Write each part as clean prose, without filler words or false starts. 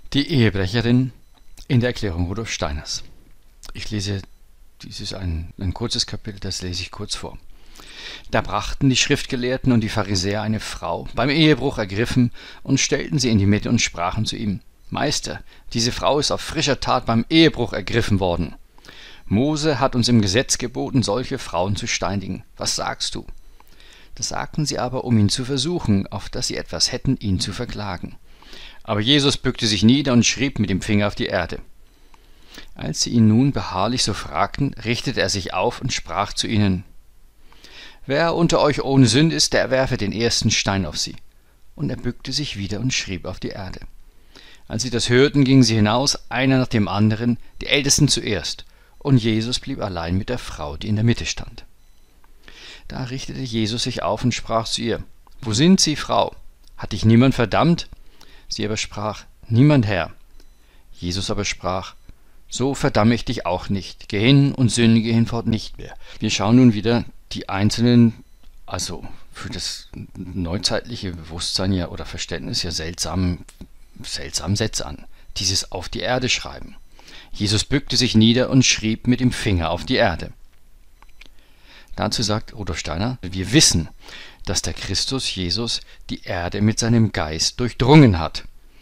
Die Ehebrecherin in der Erklärung Rudolf Steiners. Ich lese, dies ist ein kurzes Kapitel, das lese ich kurz vor. Da brachten die Schriftgelehrten und die Pharisäer eine Frau, beim Ehebruch ergriffen, und stellten sie in die Mitte und sprachen zu ihm: Meister, diese Frau ist auf frischer Tat beim Ehebruch ergriffen worden. Mose hat uns im Gesetz geboten, solche Frauen zu steinigen. Was sagst du? Das sagten sie aber, um ihn zu versuchen, auf dass sie etwas hätten, ihn zu verklagen. Aber Jesus bückte sich nieder und schrieb mit dem Finger auf die Erde. Als sie ihn nun beharrlich so fragten, richtete er sich auf und sprach zu ihnen: Wer unter euch ohne Sünde ist, der werfe den ersten Stein auf sie. Und er bückte sich wieder und schrieb auf die Erde. Als sie das hörten, gingen sie hinaus, einer nach dem anderen, die Ältesten zuerst, und Jesus blieb allein mit der Frau, die in der Mitte stand. Da richtete Jesus sich auf und sprach zu ihr: Wo sind sie, Frau? Hat dich niemand verdammt? Sie aber sprach: Niemand, Herr. Jesus aber sprach: So verdamme ich dich auch nicht. Geh hin und sündige hinfort nicht mehr. Wir schauen nun wieder die einzelnen, also für das neuzeitliche Bewusstsein ja oder Verständnis ja seltsam Sätze an. Dieses auf die Erde schreiben. Jesus bückte sich nieder und schrieb mit dem Finger auf die Erde. Dazu sagt Rudolf Steiner: Wir wissen, dass der Christus Jesus die Erde mit seinem Geist durchdrungen hat.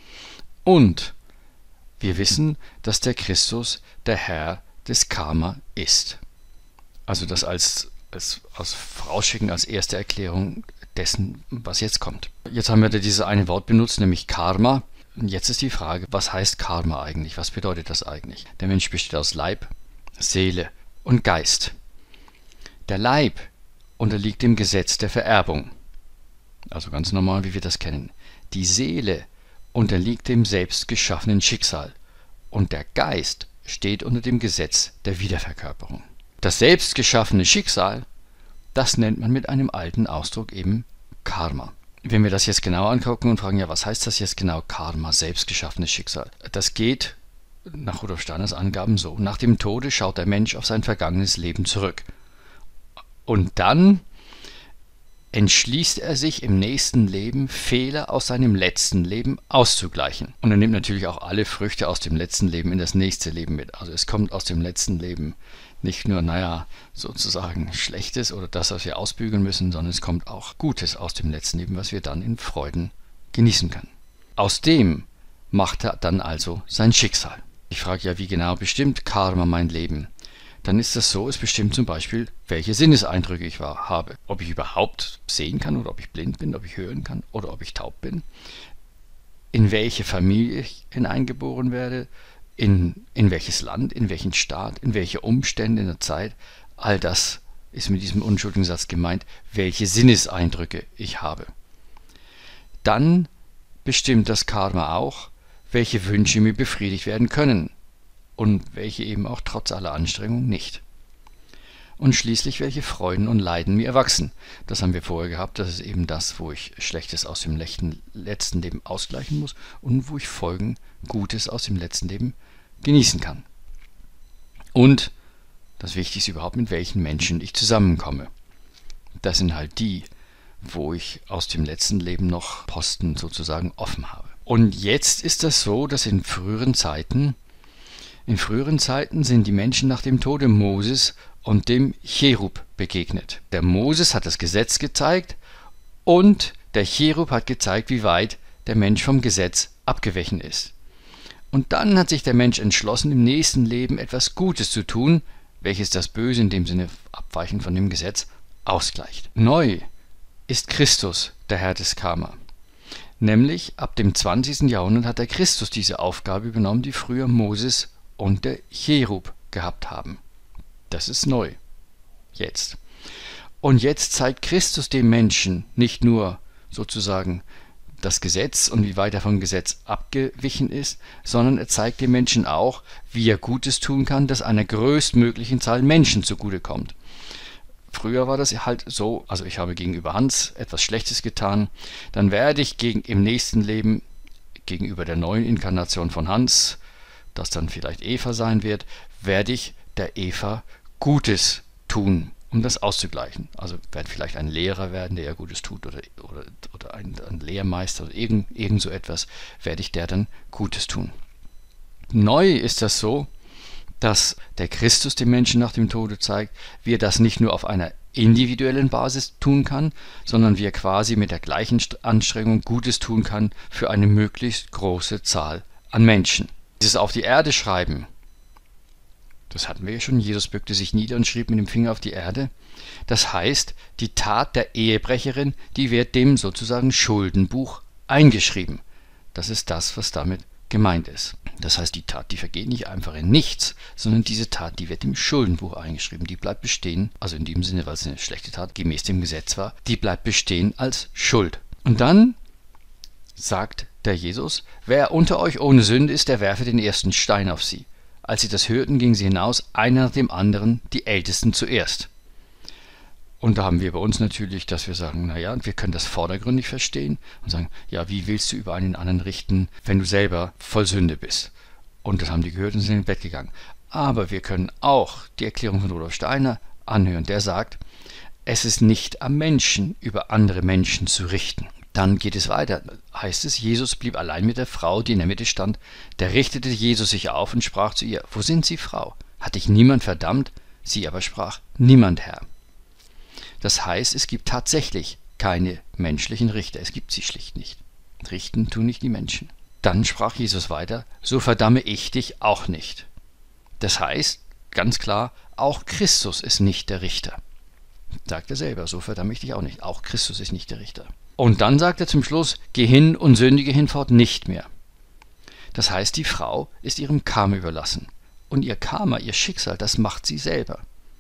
Und wir wissen, dass der Christus der Herr des Karma ist. Also das als vorausschicken als erste Erklärung dessen, was jetzt kommt. Jetzt haben wir dieses eine Wort benutzt, nämlich Karma. Und jetzt ist die Frage, was heißt Karma eigentlich? Was bedeutet das eigentlich? Der Mensch besteht aus Leib, Seele und Geist. Der Leib unterliegt dem Gesetz der Vererbung. Also ganz normal, wie wir das kennen. Die Seele unterliegt dem selbst geschaffenen Schicksal. Und der Geist steht unter dem Gesetz der Wiederverkörperung. Das selbst geschaffene Schicksal, das nennt man mit einem alten Ausdruck eben Karma. Wenn wir das jetzt genau angucken und fragen, ja, was heißt das jetzt genau, Karma, selbstgeschaffenes Schicksal? Das geht nach Rudolf Steiners Angaben so: Nach dem Tode schaut der Mensch auf sein vergangenes Leben zurück. Und dann entschließt er sich im nächsten Leben, Fehler aus seinem letzten Leben auszugleichen. Und er nimmt natürlich auch alle Früchte aus dem letzten Leben in das nächste Leben mit. Also es kommt aus dem letzten Leben nicht nur, sozusagen Schlechtes oder das, was wir ausbügeln müssen, sondern es kommt auch Gutes aus dem letzten Leben, was wir dann in Freuden genießen können. Aus dem macht er dann also sein Schicksal. Ich frage ja, wie genau bestimmt Karma mein Leben? Dann ist das so, es bestimmt zum Beispiel, welche Sinneseindrücke ich habe. Ob ich überhaupt sehen kann oder ob ich blind bin, ob ich hören kann oder ob ich taub bin. In welche Familie ich hineingeboren werde, in welches Land, in welchen Staat, in welche Umstände in der Zeit. All das ist mit diesem unschuldigen Satz gemeint, welche Sinneseindrücke ich habe. Dann bestimmt das Karma auch, welche Wünsche mir befriedigt werden können und welche eben auch trotz aller Anstrengung nicht. Und schließlich, welche Freuden und Leiden mir erwachsen. Das haben wir vorher gehabt, das ist eben das, wo ich Schlechtes aus dem letzten Leben ausgleichen muss und wo ich Folgen Gutes aus dem letzten Leben genießen kann. Und das Wichtigste überhaupt, mit welchen Menschen ich zusammenkomme. Das sind halt die, wo ich aus dem letzten Leben noch Posten sozusagen offen habe. Und jetzt ist das so, dass in früheren Zeiten sind die Menschen nach dem Tode Moses und dem Cherub begegnet. Der Moses hat das Gesetz gezeigt und der Cherub hat gezeigt, wie weit der Mensch vom Gesetz abgewichen ist. Und dann hat sich der Mensch entschlossen, im nächsten Leben etwas Gutes zu tun, welches das Böse, in dem Sinne abweichend von dem Gesetz, ausgleicht. Neu ist Christus der Herr des Karma. Nämlich ab dem 20. Jahrhundert hat der Christus diese Aufgabe übernommen, die früher Moses und der Cherub gehabt haben. Das ist neu. Jetzt. Und jetzt zeigt Christus dem Menschen nicht nur sozusagen das Gesetz und wie weit er vom Gesetz abgewichen ist, sondern er zeigt dem Menschen auch, wie er Gutes tun kann, das einer größtmöglichen Zahl Menschen zugutekommt. Früher war das halt so, also ich habe gegenüber Hans etwas Schlechtes getan, dann werde ich im nächsten Leben gegenüber der neuen Inkarnation von Hans, das dann vielleicht Eva sein wird, werde ich der Eva Gutes tun um das auszugleichen. Also werde vielleicht ein Lehrer werden, der ja Gutes tut, oder ein Lehrmeister oder irgend so etwas, werde ich der dann Gutes tun. Neu ist das so, dass der Christus den Menschen nach dem Tode zeigt, wie er das nicht nur auf einer individuellen Basis tun kann, sondern wie er quasi mit der gleichen Anstrengung Gutes tun kann für eine möglichst große Zahl an Menschen. Dieses auf die Erde schreiben, das hatten wir ja schon, Jesus bückte sich nieder und schrieb mit dem Finger auf die Erde. Das heißt, die Tat der Ehebrecherin, die wird dem sozusagen Schuldenbuch eingeschrieben. Das ist das, was damit gemeint ist. Das heißt, die Tat, die vergeht nicht einfach in nichts, sondern diese Tat, die wird im Schuldenbuch eingeschrieben. Die bleibt bestehen, also in dem Sinne, weil es eine schlechte Tat gemäß dem Gesetz war, die bleibt bestehen als Schuld. Und dann sagt der Jesus, wer unter euch ohne Sünde ist, der werfe den ersten Stein auf sie. Als sie das hörten, gingen sie hinaus, einer nach dem anderen, die Ältesten zuerst. Und da haben wir bei uns natürlich, dass wir sagen, naja, wir können das vordergründig verstehen und sagen, ja, wie willst du über einen anderen richten, wenn du selber voll Sünde bist? Und das haben die gehört und sind ins Bett gegangen. Aber wir können auch die Erklärung von Rudolf Steiner anhören, der sagt, es ist nicht am Menschen, über andere Menschen zu richten. Dann geht es weiter, heißt es, Jesus blieb allein mit der Frau, die in der Mitte stand. Da richtete Jesus sich auf und sprach zu ihr, wo sind Sie, Frau? Hat dich niemand verdammt? Sie aber sprach, niemand, Herr. Das heißt, es gibt tatsächlich keine menschlichen Richter, es gibt sie schlicht nicht. Richten tun nicht die Menschen. Dann sprach Jesus weiter, so verdamme ich dich auch nicht. Das heißt, ganz klar, auch Christus ist nicht der Richter. Sagt er selber, so verdamme ich dich auch nicht. Auch Christus ist nicht der Richter. Und dann sagt er zum Schluss, geh hin und sündige hinfort nicht mehr. Das heißt, die Frau ist ihrem Karma überlassen. Und ihr Karma, ihr Schicksal, das macht sie selber.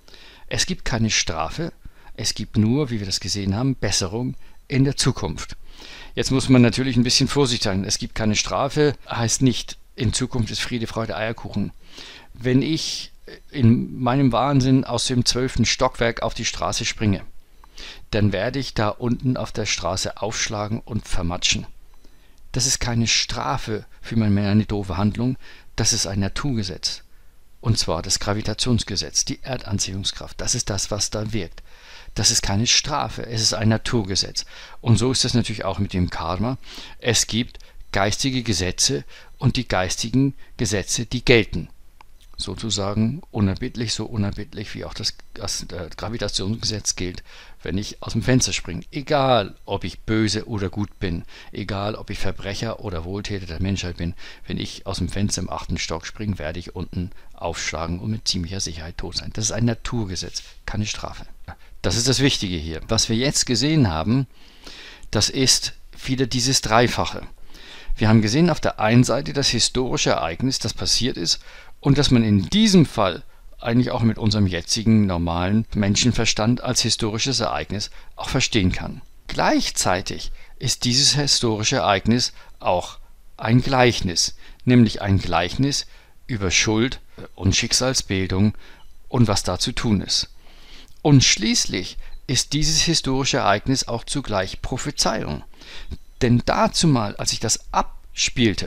Es gibt keine Strafe, es gibt nur, wie wir das gesehen haben, Besserung in der Zukunft. Jetzt muss man natürlich ein bisschen vorsichtig sein. Es gibt keine Strafe, heißt nicht, in Zukunft ist Friede, Freude, Eierkuchen. Wenn ich in meinem Wahnsinn aus dem 12. Stockwerk auf die Straße springe, dann werde ich da unten auf der Straße aufschlagen und vermatschen. Das ist keine Strafe für meine doofe Handlung, das ist ein Naturgesetz. Und zwar das Gravitationsgesetz, die Erdanziehungskraft. Das ist das, was da wirkt. Das ist keine Strafe, es ist ein Naturgesetz. Und so ist es natürlich auch mit dem Karma. Es gibt geistige Gesetze und die geistigen Gesetze, die gelten. Sozusagen unerbittlich, so unerbittlich wie auch das Gravitationsgesetz gilt, wenn ich aus dem Fenster springe. Egal, ob ich böse oder gut bin, egal, ob ich Verbrecher oder Wohltäter der Menschheit bin, wenn ich aus dem Fenster im 8. Stock springe, werde ich unten aufschlagen und mit ziemlicher Sicherheit tot sein. Das ist ein Naturgesetz, keine Strafe. Das ist das Wichtige hier. Was wir jetzt gesehen haben, das ist wieder dieses Dreifache. Wir haben gesehen auf der einen Seite das historische Ereignis, das passiert ist, und dass man in diesem Fall eigentlich auch mit unserem jetzigen normalen Menschenverstand als historisches Ereignis auch verstehen kann. Gleichzeitig ist dieses historische Ereignis auch ein Gleichnis, nämlich ein Gleichnis über Schuld und Schicksalsbildung und was da zu tun ist. Und schließlich ist dieses historische Ereignis auch zugleich Prophezeiung. Denn dazumal, als sich das abspielte,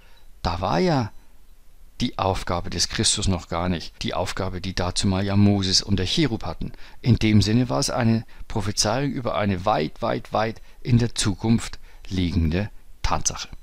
da war ja die Aufgabe des Christus noch gar nicht, die Aufgabe, die dazumal ja Moses und der Cherub hatten. In dem Sinne war es eine Prophezeiung über eine weit, weit, weit in der Zukunft liegende Tatsache.